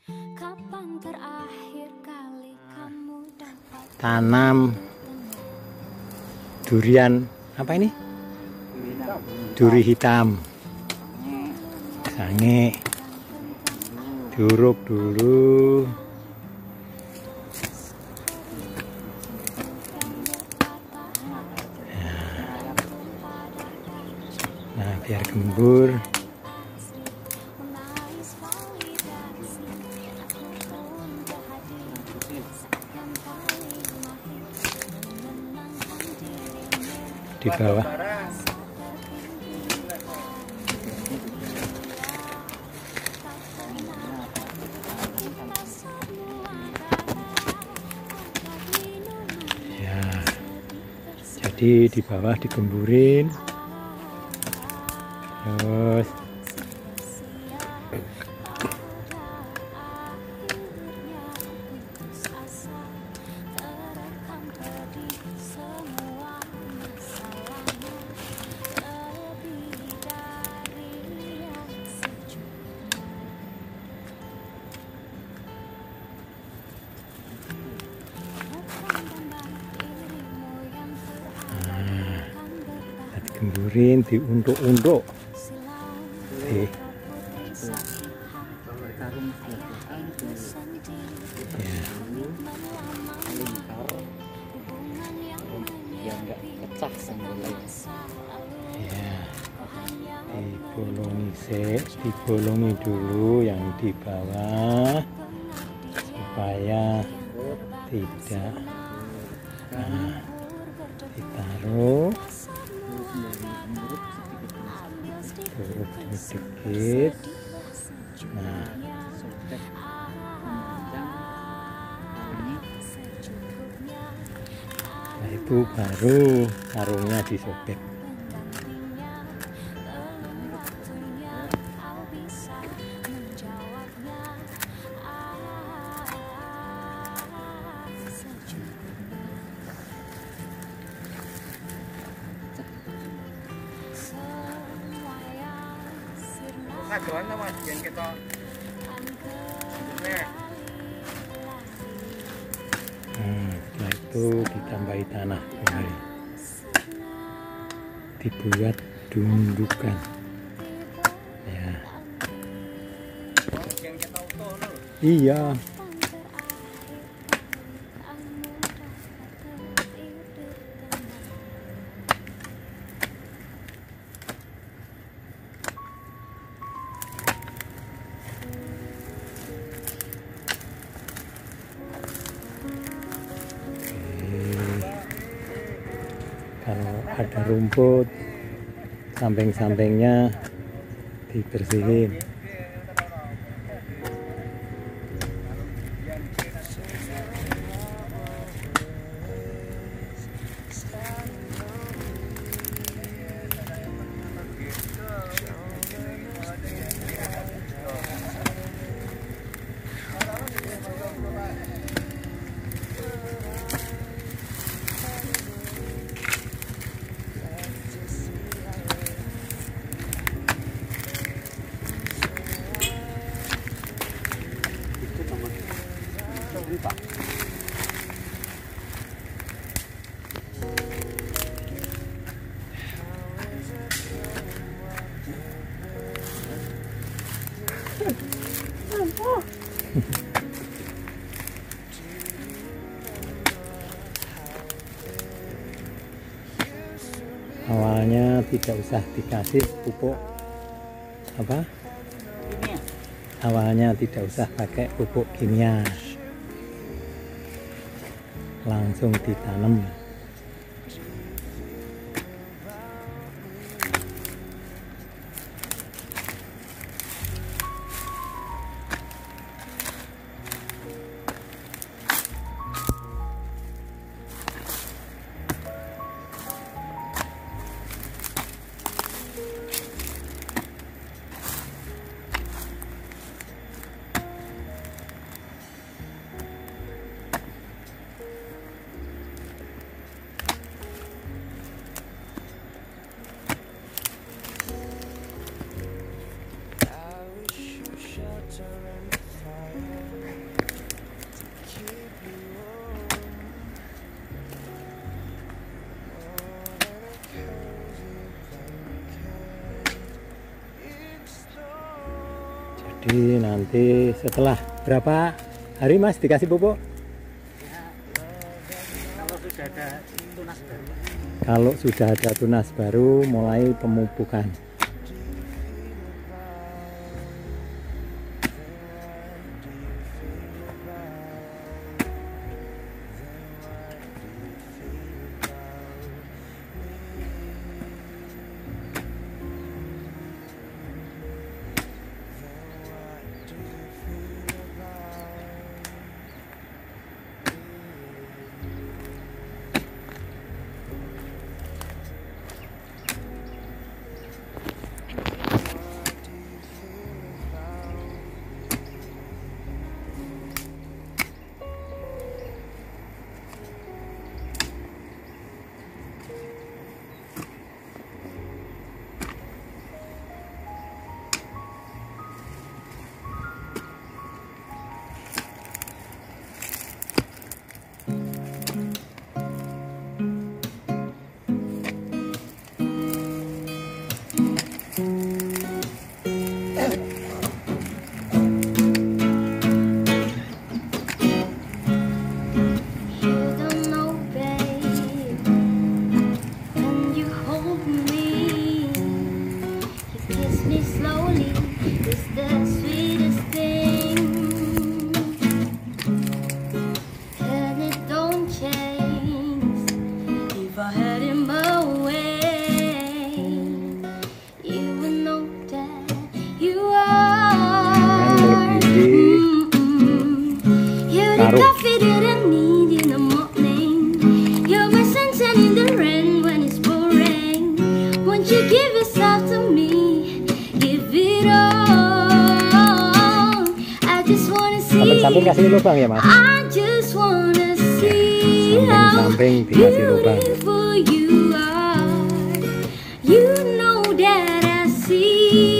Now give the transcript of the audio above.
Tanam durian apa ini? Duri hitam. Sange diuruk dulu. Nah, biar gembur. Di bawah ya, jadi di bawah digemburin terus gemburin, diuntuk-untuk. Ya. Ya. Dibolongi dulu yang di bawah supaya tidak. Nah, ditaruh. Turut sedikit. Nah, setelah itu baru karungnya disobek. Setelah itu ditambahi tanah kembali, dibuat dundukan ya. Iya. Kalau ada rumput samping-sampingnya dibersihin. Awalnya tidak usah dikasih pupuk apa? Awalnya tidak usah pakai pupuk kimia, langsung ditanam. Jadi nanti setelah berapa hari Mas dikasih pupuk? Kalau sudah ada tunas baru mulai pemupukan. Samping kasih lubang ya Mas? Samping dikasih lubang.